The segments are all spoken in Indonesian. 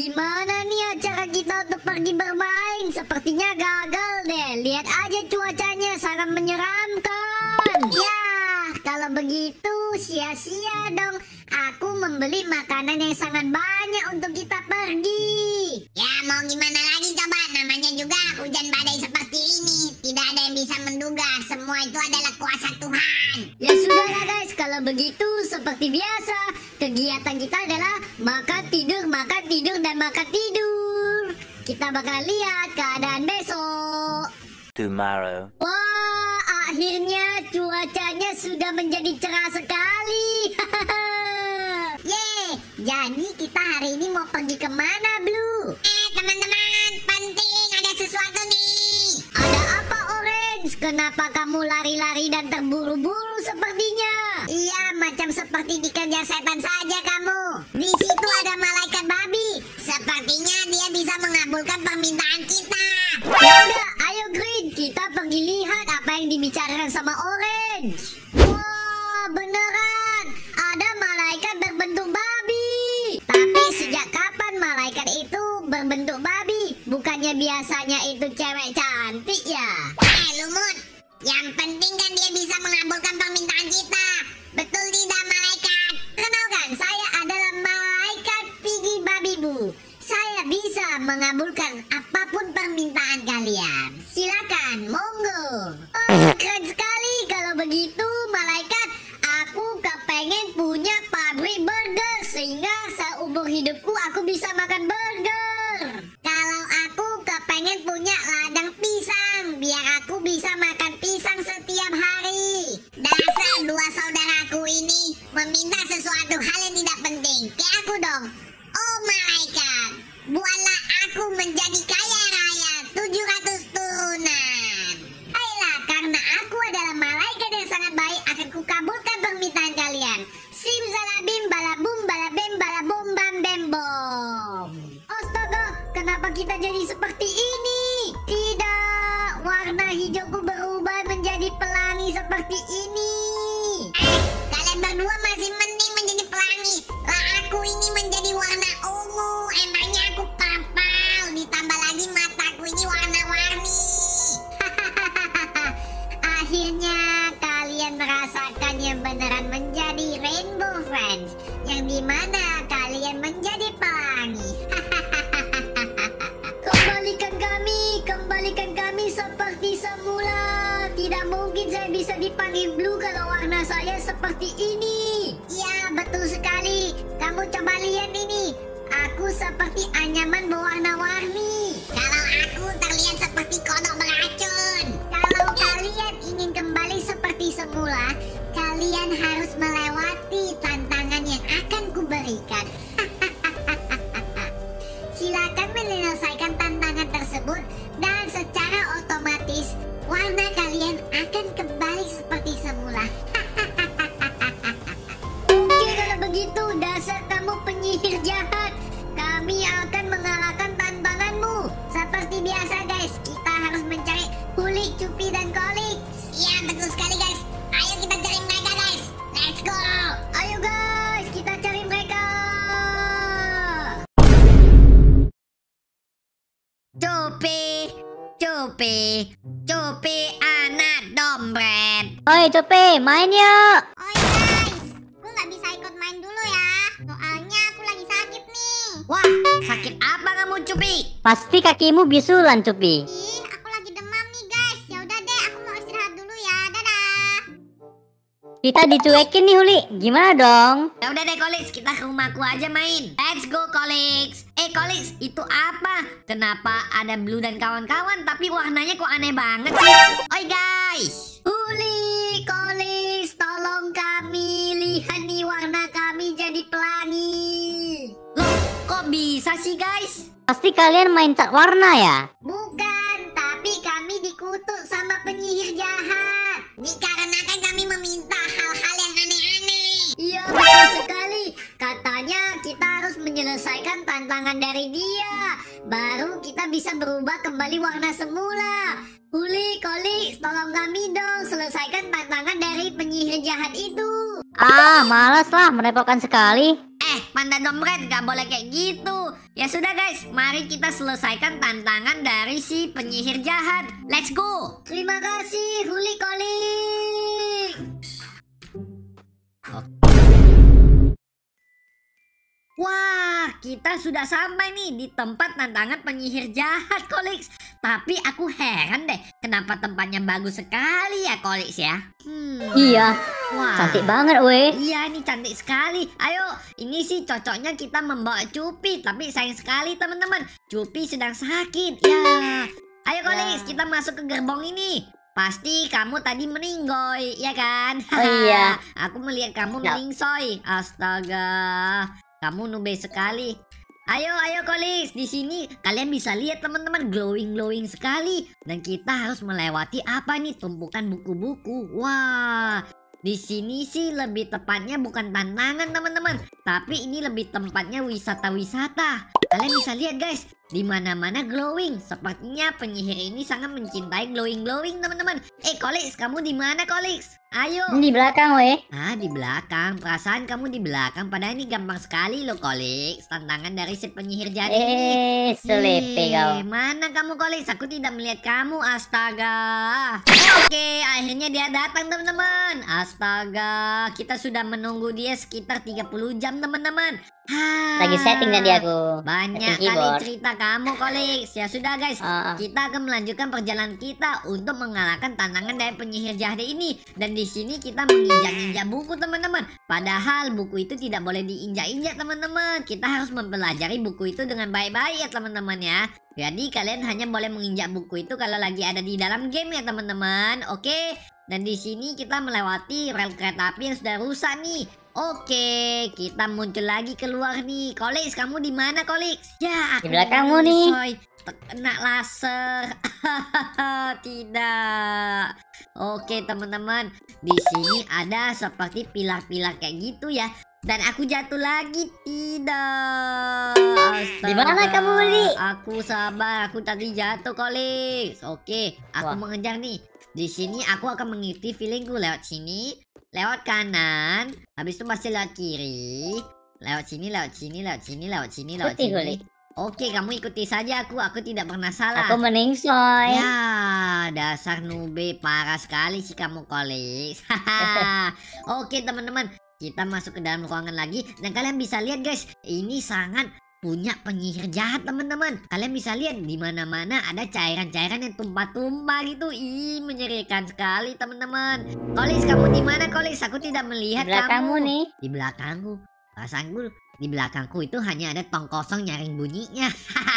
Gimana nih acara kita untuk pergi bermain? Sepertinya gagal deh. Lihat aja cuacanya sangat menyeramkan. Ya, kalau begitu sia-sia dong. Aku membeli makanan yang sangat banyak untuk kita pergi. Ya mau gimana lagi coba, namanya juga hujan badai seperti ini. Tidak ada yang bisa menduga, semua itu adalah kuasa Tuhan. Ya sudahlah guys, kalau begitu seperti biasa, kegiatan kita adalah makan tidur, dan makan tidur. Kita bakal lihat keadaan besok. Tomorrow. Wah, akhirnya cuacanya sudah menjadi cerah sekali. Yeay, jadi kita hari ini mau pergi kemana, Blue? Teman-teman, penting ada sesuatu nih. Ada apa, Orange? Kenapa kamu lari-lari dan terburu-buru sepertinya? Iya, macam seperti dikejar setan saja kamu. Di situ ada malaikat babi. Sepertinya dia bisa mengabulkan permintaan kita. Ya udah, ayo Green, kita pergi lihat apa yang dibicarakan sama Orange. Wah, beneran, ada malaikat berbentuk babi. Tapi sejak kapan malaikat itu berbentuk babi? Bukannya biasanya itu cewek cantik ya? Lumut, yang penting kan dia bisa mengabulkan permintaan kita. Betul tidak, malaikat? Kenalkan, saya adalah malaikat Piggy Babi Bu. Saya bisa mengabulkan apapun permintaan kalian. Silakan, monggo. Oh, keren sekali kalau begitu, malaikat. Aku kepengen punya pabrik burger sehingga seumur hidupku aku bisa makan burger. Kalau aku kepengen punya ladang pisang biar aku bisa makan pisang setiap hari. Dasar dua saudaraku ini meminta sesuatu hal yang tidak penting. Kayak aku dong. Oh malaikat, buatlah aku menjadi kaya raya 700 turunan. Ayolah, karena aku adalah malaikat yang sangat baik, akan kukabulkan permintaan kalian. Simsalabim balabum balabem balabum bam bem bom. Astaga, kenapa kita jadi seperti ini? Tidak, warna hijauku berubah menjadi pelangi seperti ini. Kalian berdua masih mending menjadi pelangi. Lah aku ini menjadi warna ungu. Emangnya aku purple. Ditambah lagi mataku ini warna-warni. Akhirnya kalian merasakan yang beneran menjadi Rainbow Friends, yang dimana kalian menjadi pelangi. Kembalikan kami seperti semula. Tidak mungkin saya bisa dipanggil Blue kalau warna saya seperti ini. Ya betul sekali. Kamu coba lihat ini. Aku seperti anyaman berwarna-warni. Kalau aku terlihat seperti kodok beracun. Kalau kalian ingin kembali seperti semula, kalian harus melewati tantangan yang akan kuberikan. Silakan menyelesaikan tantangan tersebut dan secara otomatis warna kalian akan kembali seperti semula. Oke, kalau begitu dasar kamu penyihir jahat, kami akan mengalahkan tantanganmu. Seperti biasa guys, kita harus mencari Huli, Cupi, dan Kolik. Iya betul sekali guys. Ayo kita cari mereka guys. Let's go. Ayo guys, kita cari mereka. Cupi anak dompet. Oi Cope, main yuk. Oh guys, gue nggak bisa ikut main dulu ya. Soalnya aku lagi sakit nih. Wah, sakit apa kamu Cupi? Pasti kakimu bisulan Cope. Ih, aku lagi demam nih guys. Ya udah deh, aku mau istirahat dulu ya. Dadah. Kita dicuekin nih Huli, gimana dong? Ya udah deh Kolix, kita ke rumahku aja main. Let's go Kolix. Kolix, itu apa? Kenapa ada Blue dan kawan-kawan tapi warnanya kok aneh banget sih? Oi guys. Huli, Kolix, tolong kami. Lihat nih warna kami jadi pelangi. Loh, kok bisa sih guys? Pasti kalian main cat warna ya? Bukan, tapi kami dikutuk sama penyihir jahat. Dikarenakan kami meminta hal-hal yang aneh-aneh. Iya betul sekali. Katanya kita harus menyelesaikan tantangan dari dia, baru kita bisa berubah kembali warna semula. Huli, Kolik, tolong kami dong selesaikan tantangan dari penyihir jahat itu. Ah, malas lah, merepotkan sekali. Panda Dompet, gak boleh kayak gitu. Ya sudah guys, mari kita selesaikan tantangan dari si penyihir jahat. Let's go. Terima kasih, Huli Kolik. Wah, kita sudah sampai nih di tempat tantangan penyihir jahat, Kolix. Tapi aku heran deh, kenapa tempatnya bagus sekali ya, Kolix ya? Iya, Wah. cantik banget weh. Iya, ini cantik sekali. Ayo, ini sih cocoknya kita membawa Cupi. Tapi sayang sekali teman-teman, Cupi sedang sakit. Ya, ayo Kolix, kita masuk ke gerbong ini. Pasti kamu tadi meninggoy, ya kan? Oh iya. Aku melihat kamu Ya. meningsoy. Astaga, kamu nube sekali. Ayo Kolix, di sini kalian bisa lihat teman-teman glowing sekali. Dan kita harus melewati apa nih? Tumpukan buku-buku. Wah, di sini sih lebih tepatnya bukan tantangan teman-teman, tapi ini lebih tempatnya wisata-wisata. Kalian bisa lihat guys, di mana-mana glowing. Sepertinya penyihir ini sangat mencintai glowing teman-teman. Kolix, kamu di mana Kolix? Ayo. Di belakang weh. Ah, di belakang. Perasaan kamu di belakang. Padahal ini gampang sekali loh, Kolix. Tantangan dari si penyihir jadi ini. Selepe kau. Mana kamu, Kolix? Aku tidak melihat kamu. Astaga. Oke, akhirnya dia datang, teman-teman. Astaga, kita sudah menunggu dia sekitar 30 jam, teman-teman. Lagi setting tadi aku. Banyak setting kali keyboard. cerita kamu, Kolix. Ya sudah, guys. Ah. Kita akan melanjutkan perjalanan kita untuk mengalahkan tantangan dari penyihir jahat ini. Dan di sini kita menginjak-injak buku, teman-teman. Padahal buku itu tidak boleh diinjak-injak, teman-teman. Kita harus mempelajari buku itu dengan baik-baik ya, teman-teman ya. Jadi kalian hanya boleh menginjak buku itu kalau lagi ada di dalam game ya, teman-teman. Oke. Dan di sini kita melewati rel kereta api yang sudah rusak nih. Oke, kita muncul lagi keluar nih. Kolix, kamu di mana, Kolix? Ya, aku Di belakangmu nih. Soy. Kena laser. Tidak. Oke, teman-teman. Di sini ada seperti pilar-pilar kayak gitu ya. Dan aku jatuh lagi. Tidak. Astaga. Di mana kamu, Li? Aku sabar. Aku tadi jatuh, Kolix. Oke, aku Wah. mengejar nih. Di sini aku akan mengikuti feelingku lewat sini. Lewat kanan, habis itu masih lewat kiri. Lewat sini, lewat sini, lewat sini, lewat sini, lewat Ikuti, sini. Huli. Oke, kamu ikuti saja aku tidak pernah salah. Aku meningsoy. Ya, dasar nube, parah sekali sih kamu, Kolix. Oke, teman-teman, kita masuk ke dalam ruangan lagi. Dan kalian bisa lihat guys, ini sangat punya penyihir jahat, teman-teman. Kalian bisa lihat di mana-mana ada cairan-cairan yang tumpah-tumpah gitu. Ih, menyerikan sekali, teman-teman. Kolix, kamu di mana, Kolix? Aku tidak melihat Di belakangmu kamu. nih. Di belakangku. Perasaanku di belakangku itu hanya ada tong kosong nyaring bunyinya.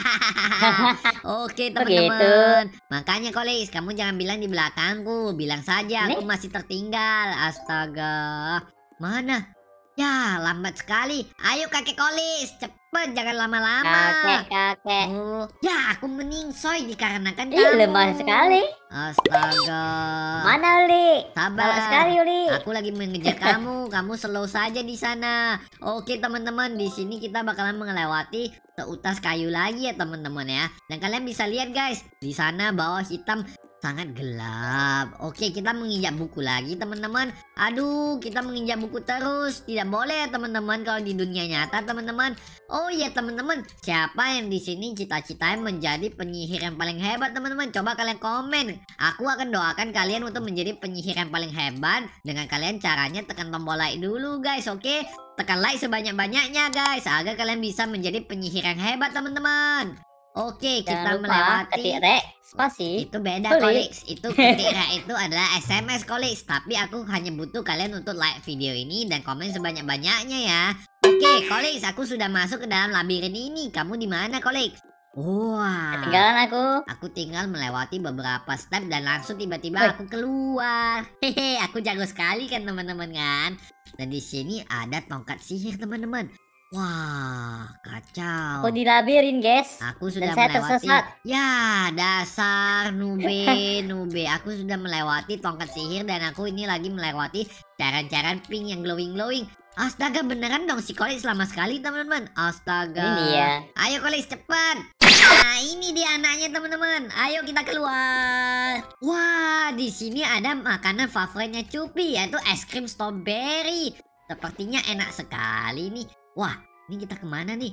Oke, teman-teman. Makanya Kolix, kamu jangan bilang di belakangku. Bilang saja aku masih tertinggal. Astaga. Mana? Ya, lambat sekali. Ayo kakek Kolix, cepet, jangan lama-lama. Kakek. Oh, ya aku meningsoy dikarenakan Ih, kamu. lemah sekali. Astaga. Mana Uli? Sabar. Lambat sekali Uli. Aku lagi mengejar kamu. Kamu slow saja di sana. Oke teman-teman, di sini kita bakalan melewati seutas kayu lagi ya teman-teman ya. Dan kalian bisa lihat guys, di sana bawah hitam sangat gelap. Oke, kita menginjak buku lagi teman-teman. Aduh, kita menginjak buku terus. Tidak boleh ya teman-teman kalau di dunia nyata teman-teman. Oh iya teman-teman, siapa yang di sini cita-citanya menjadi penyihir yang paling hebat teman-teman? Coba kalian komen. Aku akan doakan kalian untuk menjadi penyihir yang paling hebat dengan kalian caranya tekan tombol like dulu guys. Oke, tekan like sebanyak-banyaknya guys agar kalian bisa menjadi penyihir yang hebat teman-teman. Oke, kita Jangan lupa melewati. ketik rek spasi. Itu beda Kolix. Kolix. Itu ketika itu adalah SMS Kolix. Tapi aku hanya butuh kalian untuk like video ini dan komen sebanyak-banyaknya ya. Oke, Kolix, aku sudah masuk ke dalam labirin ini. Kamu di mana, Kolix? Wah. Tinggalan aku. Aku tinggal melewati beberapa step dan langsung tiba-tiba aku keluar. Hehe, aku jago sekali kan teman-teman kan. Dan di sini ada tongkat sihir teman-teman. Wah, kacau. Aku di labirin guys. Aku sudah saya melewati. tersesat. Ya, dasar nube. Aku sudah melewati tongkat sihir dan aku ini lagi melewati cairan-cairan pink yang glowing. Astaga, beneran dong si Kolix lama sekali teman-teman. Astaga. Ini dia. Ayo Kolix cepat. Nah, ini dia anaknya teman-teman. Ayo kita keluar. Wah, di sini ada makanan favoritnya Cupi yaitu es krim strawberry. Sepertinya enak sekali nih. Wah, Ini kita kemana nih?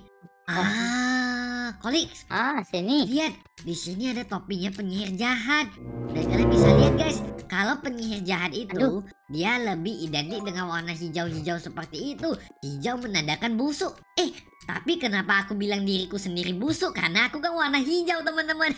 Kolik, Sini. lihat, di sini ada topinya penyihir jahat. Dan kalian bisa lihat guys, kalau penyihir jahat itu Aduh. dia lebih identik dengan warna hijau-hijau seperti itu. Hijau menandakan busuk. Tapi kenapa aku bilang diriku sendiri busuk? Karena aku kan warna hijau teman-teman.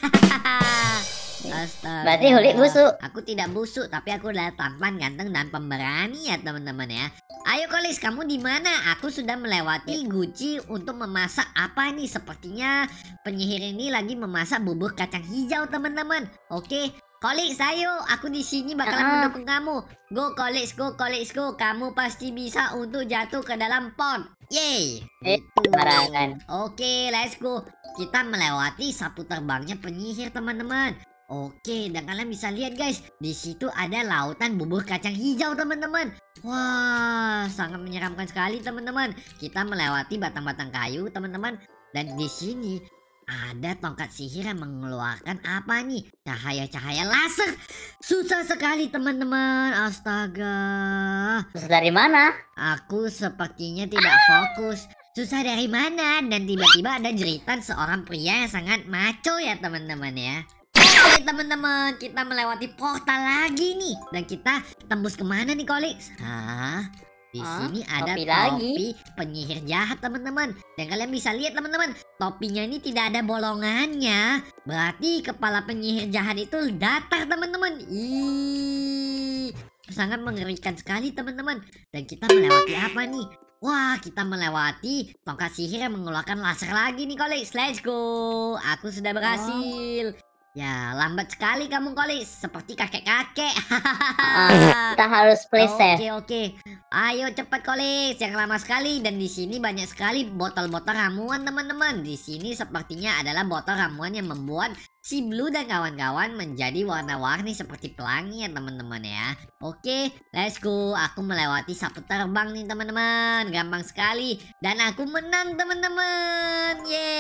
Astaga. Berarti Huli busuk. Aku tidak busuk, tapi aku adalah tampan, ganteng, dan pemberani ya teman-teman ya. Ayo Kolis, kamu di mana? Aku sudah melewati Guci untuk memasak apa nih? Sepertinya penyihir ini lagi memasak bubur kacang hijau teman-teman. Oke, Kolis, ayo, aku di sini bakalan mendukung kamu. Go Kolis, go Kolis, go. Kamu pasti bisa untuk jatuh ke dalam pot. Yeay. Barangan. Oke, let's go. Kita melewati sapu terbangnya penyihir teman-teman. Oke, dan kalian bisa lihat guys, di situ ada lautan bubur kacang hijau teman-teman. Wah, sangat menyeramkan sekali teman-teman. Kita melewati batang-batang kayu teman-teman, dan di sini ada tongkat sihir yang mengeluarkan apa nih? Cahaya-cahaya laser. Susah sekali teman-teman. Astaga. Terus dari mana? Aku sepertinya tidak fokus. Susah dari mana? Dan tiba-tiba ada jeritan seorang pria yang sangat maco ya teman-teman ya. Oke teman-teman, kita melewati portal lagi nih. Dan kita tembus kemana nih Kolik? Di sini ada topi topi penyihir jahat teman-teman. Dan kalian bisa lihat teman-teman, topinya ini tidak ada bolongannya. Berarti kepala penyihir jahat itu datar teman-teman. Ih, sangat mengerikan sekali teman-teman. Dan kita melewati apa nih? Wah, kita melewati tongkat sihir yang mengeluarkan laser lagi nih Kolik. Let's go. Aku sudah berhasil. Ya, lambat sekali kamu Kolis, seperti kakek-kakek. Kita harus play safe. Oke. Ayo cepat Kolis, jangan lama sekali. Dan di sini banyak sekali botol-botol ramuan teman-teman. Di sini sepertinya adalah botol ramuan yang membuat si Blue dan kawan-kawan menjadi warna-warni seperti pelangi ya teman-teman ya. Oke, let's go. Aku melewati sapu terbang nih teman-teman. Gampang sekali. Dan aku menang teman-teman.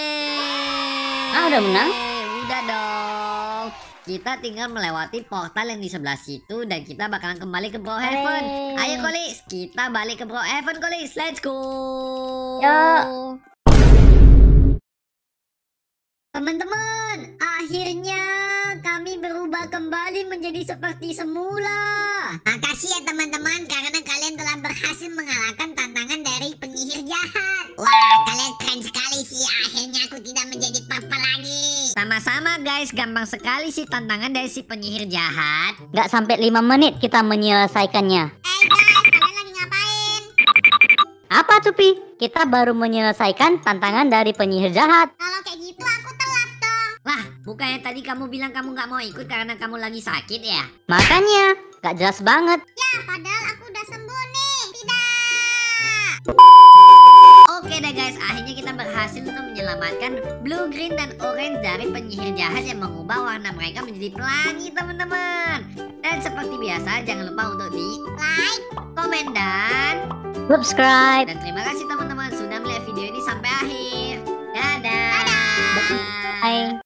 Yeay. Udah menang? Udah dong. Kita tinggal melewati portal yang di sebelah situ dan kita bakalan kembali ke Bro Heaven. Ayo Kolis, kita balik ke Bro Heaven Kolis. Let's go. Yo. Teman-teman, akhirnya kami berubah kembali menjadi seperti semula. Makasih ya teman-teman, karena kalian telah berhasil mengalahkan tantangan dari penyihir jahat. Wah, kalian keren sekali sih. Akhirnya aku tidak menjadi papa lagi. Sama-sama guys, gampang sekali sih tantangan dari si penyihir jahat. Nggak sampai 5 menit kita menyelesaikannya. Guys, kalian lagi ngapain? Apa tuh Pi? Kita baru menyelesaikan tantangan dari penyihir jahat. Kalau kayak gitu aku telat dong. Wah, bukannya tadi kamu bilang kamu nggak mau ikut karena kamu lagi sakit ya? Makanya, nggak jelas banget. Ya, padahal aku udah sembuh nih. Tidak. Oke deh guys, akhirnya kita berhasil untuk menyelamatkan Blue, Green, dan Orange dari penyihir jahat yang mengubah warna mereka menjadi pelangi teman-teman. Dan seperti biasa, jangan lupa untuk di Like, komen, dan Subscribe. terima kasih teman-teman sudah melihat video ini sampai akhir. Dadah. Bye.